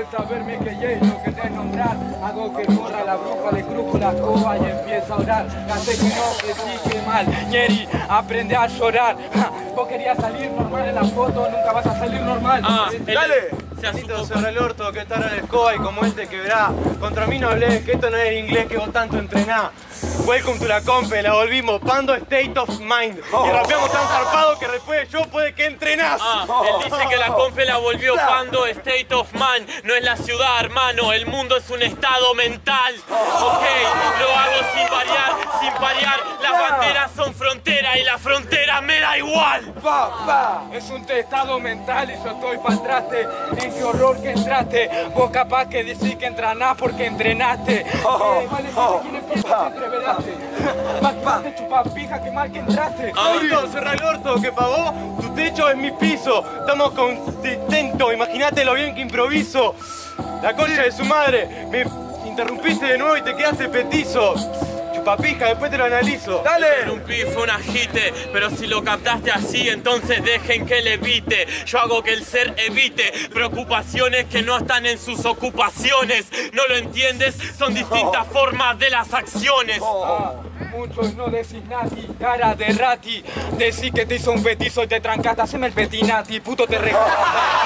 Puedes saberme que ya es lo que te nombrar. Hago que corra la bruja, le crujo la coba y empieza a orar. Hace que no te sigue mal, Ñeri, aprende a llorar. Vos querías salir normal en la foto, nunca vas a salir normal. ¡Dale! Sanito, cerra el orto, que está en la escoba y como él te quebrá. Contra mí no hablé, que esto no es inglés que vos tanto entrenás. Welcome to la compe, la volvimos, Pando State of Mind. Y rapeamos tan zarpado que después de yo puede que entrenás. Él dice que la compe la volvió Pando State of Mind. No es la ciudad, hermano, el mundo es un estado mental. Ok, lo hago sin parear. Las banderas son frontera y la frontera me da igual. Es un estado mental y yo estoy para atrás. En qué horror que entraste. Vos capaz que decís que entrenás porque entrenaste. Vale, ¿quién empieza? Te entreveraste. Más que te chupas pija que mal que entraste. Sanito, cerra el orto, que pa' vos tu techo es mi piso. Estamos contentos, imagínate lo bien que improviso. La concha de su madre, me interrumpiste de nuevo y te quedaste petizo. Chupapija, después te lo analizo. ¡Dale! Interrumpí, fue un agite, pero si lo captaste así, entonces dejen que le evite. Yo hago que el ser evite preocupaciones que no están en sus ocupaciones. ¿No lo entiendes? Son distintas formas de las acciones. Muchos no decís nati, cara de rati. Decís que te hizo un petizo y te trancaste, haceme el petinati, puto te regalaste.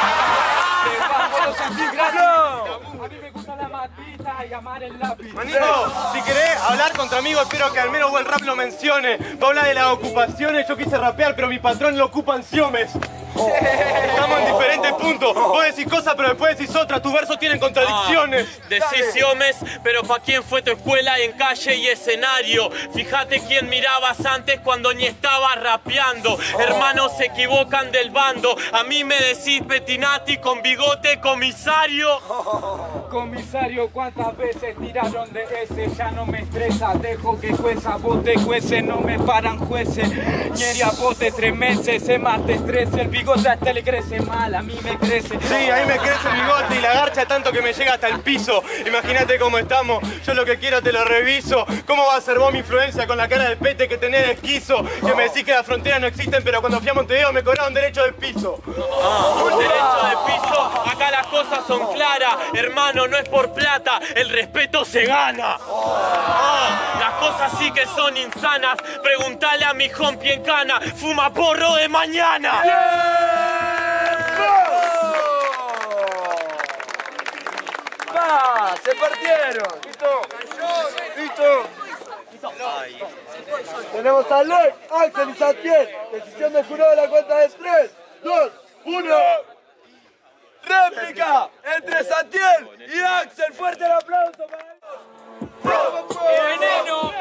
Lo sentí gratis. A mí me gusta la matita y amar el lápiz. Manito, si querés hablar contra amigos, espero que al menos buen rap lo mencione. Va a hablar de las ocupaciones, yo quise rapear, pero mi patrón lo ocupa en Siomes. Estamos en diferentes puntos. Vos decís cosas, pero después decís otras. Tus versos tienen contradicciones. Decisiones, pero ¿pa' quién fue tu escuela en calle y escenario? Fíjate quién mirabas antes cuando ni estabas rapeando. Hermanos se equivocan del bando. A mí me decís Petinati con bigote comisario. Comisario, ¿cuántas veces tiraron de ese? Ya no me estresa, dejo que jueza, vos te jueces, no me paran jueces. Ñeri a vos te 3 meses, se más te estresa, el bigote a este le crece mal, a mí me crece. Sí, a mí me crece el bigote y la garcha tanto que me llega hasta el piso. Imagínate cómo estamos, yo lo que quiero te lo reviso. ¿Cómo va a ser vos mi influencia con la cara de pete que tenés de esquizo? Que me decís que las fronteras no existen, pero cuando fui a Montevideo me cobraron derecho de piso. Derecho de piso, acá las cosas son claras. Hermano, no es por plata, el respeto se gana. Las cosas sí que son insanas. Preguntale a mi homie en cana, fuma porro de mañana. ¡Va! ¡Se partieron! ¡Listo! ¡Listo! Tenemos a Ley, Axel y Santiel. Decisión del jurado de la cuenta de 3, 2, 1. ¡Réplica entre Santiel y Axel! ¡Fuerte el aplauso para ellos! ¡Veneno!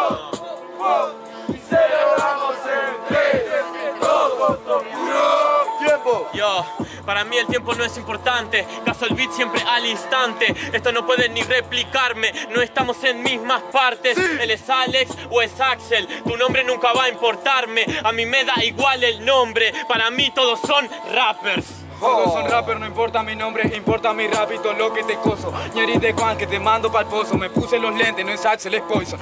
¡Celebramos en 3, 2, 1! ¡Tiempo! Yo, para mí el tiempo no es importante. Caso el beat siempre al instante. Esto no puede ni replicarme. No estamos en mismas partes. Sí. Él es Alex o es Axel. Tu nombre nunca va a importarme. A mí me da igual el nombre. Para mí todos son rappers. Todos son rappers, no importa mi nombre, importa mi rap y todo lo que te coso. Ñeri de Juan que te mando pa'l pozo. Me puse los lentes, no es Axel, es Poison.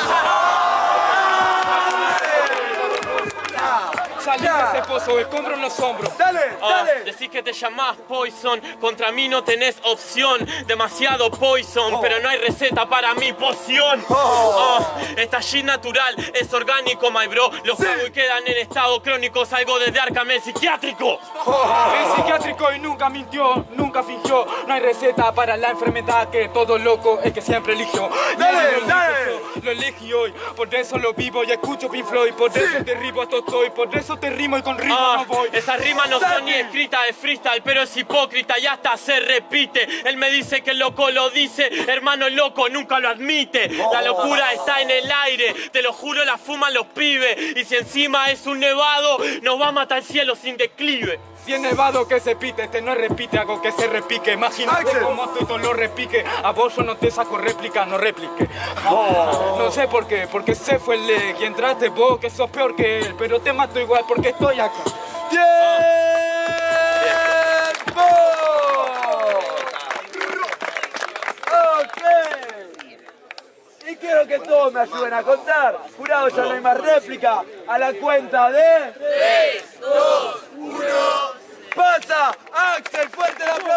Salí de ese pozo, escombro en los hombros. ¡Dale! ¡Dale! Decís que te llamás Poison, contra mí no tenés opción. Demasiado Poison, pero no hay receta para mi poción. Esta shit natural es orgánico, my bro. Los cago y quedan en estado crónico. Salgo desde Arkham, el psiquiátrico. Es psiquiátrico y nunca mintió, nunca fingió. No hay receta para la enfermedad que todo loco es que siempre eligió. ¡Dale! ¡Dale! Lo elegí hoy, por eso lo vivo y escucho Pink Floyd. Por eso derribo esto estoy, por eso te rimo y con rimo no voy. Esas rimas no son ni escritas de freestyle, pero es hipócrita y hasta se repite. Él me dice que el loco lo dice, hermano loco nunca lo admite. La locura está en el aire, te lo juro la fuman los pibes. Y si encima es un nevado, nos va a matar el cielo sin declive. Si es nevado que se pite, este no repite, hago que se repique. Imagínate cómo estoy todo lo repique. A vos yo no te saco réplica, no replique. No sé por qué, porque se fue el leg y entraste vos que sos peor que él. Pero te mato igual porque estoy acá. ¡Tiempo! Ok. Y quiero que todos me ayuden a contar. Jurado, ya no hay más réplica. A la cuenta de 3, 2, 1. ¡Pasa! ¡Axel! ¡Fuerte el aplauso!